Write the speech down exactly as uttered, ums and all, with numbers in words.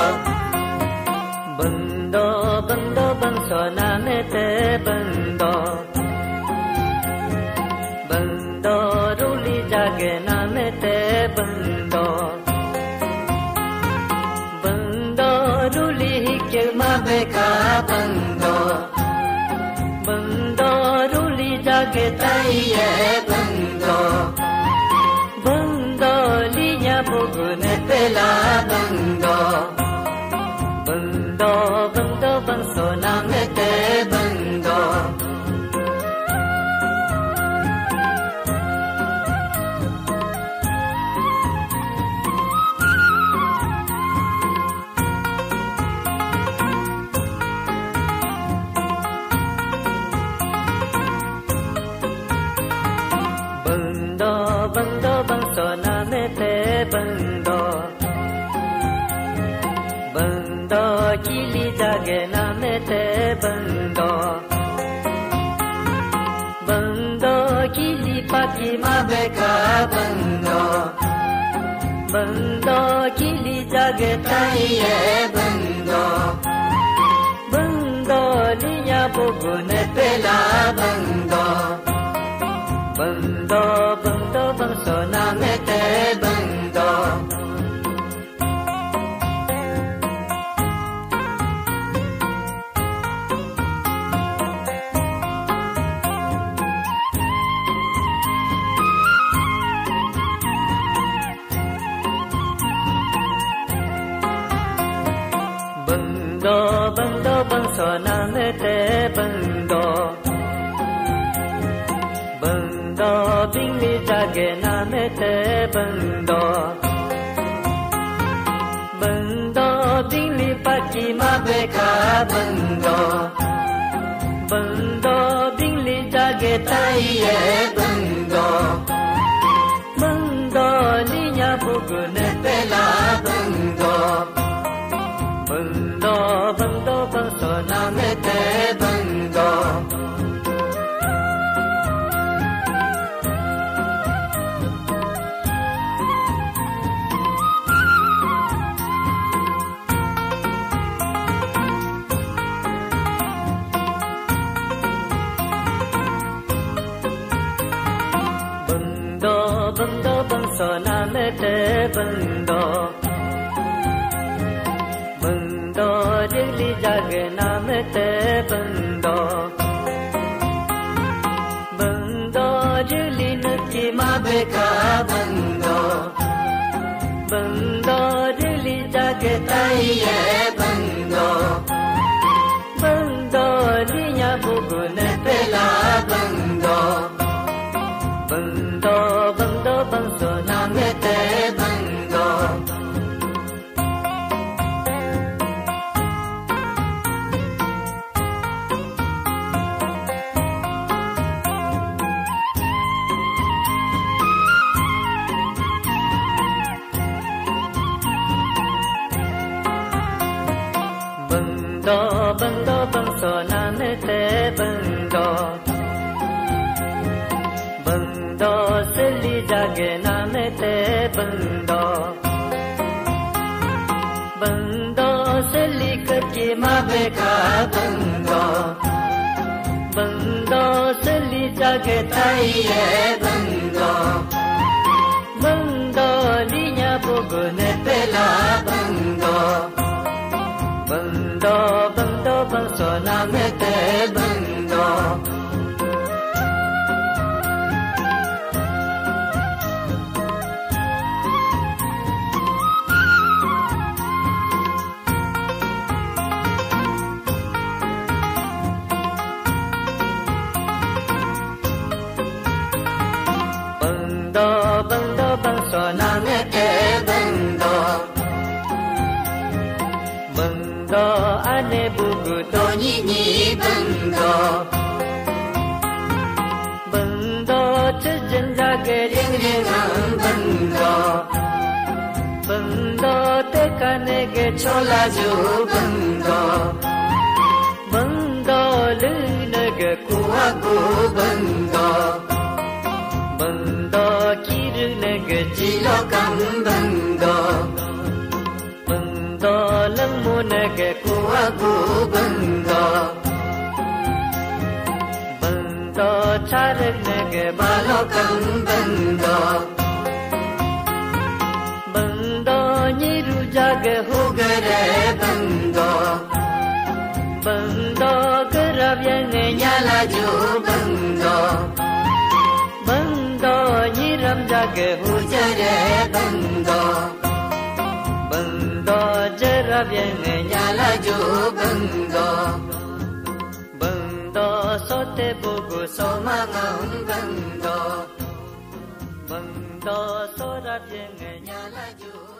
bando bando bangso namete bando bando ruli jage namete bando bando ruli hikye mabeka bando bando ruli jage taiye bando bando linya bugune pela bando bando bando bangso namete bando bando bando bangso namete bando bando chili jage namete bando bando chili paki mabeka bando bando chili jage taiye bando bando linya bugune pela bando bando bando bangso namete bando bando bando bangso namete bando bando bingli jage namete bando bando bingli paki mabeka bando bando bingli jage taiye bando bando linya bugune pela bando bando bando bangso namete bando bando bando bangso namete bando bando jili jage namete bando bando jili nuki mabeka bando bando jili jage taiye bando bando linya bugune pela bando bando bando bangso namete bando bando bando bangso namete bando bando seli jage namete bando bando seli kaki mabeka bando bando seli jage taiye bando bando linya bugune pela bando bando bando bangso namete bando bando bando bangso namete bando bando ane bugu doni ni bando bando chajin jage ring ring bando bando tekane ge chola ju bando bando lune ge kuwa ku bando bando kirune ge jilo kam bando bando lăng mô nè kẻ của cô bần đò bần đò cha rực nè kẻ ba lo cầm bần đò bần đò nhị ru cha kẻ hô kẻ rè bần đò bần đò kẻ ra viên nghe nhà la chú bần đò bần đò nhị ram cha kẻ hô cha rè bần đò bần đò cha ra viên nghe nhà la chú bần đò bần đò so te bồ cô so ma ngông bần đò bần đò so ra viên nghe nhà la chú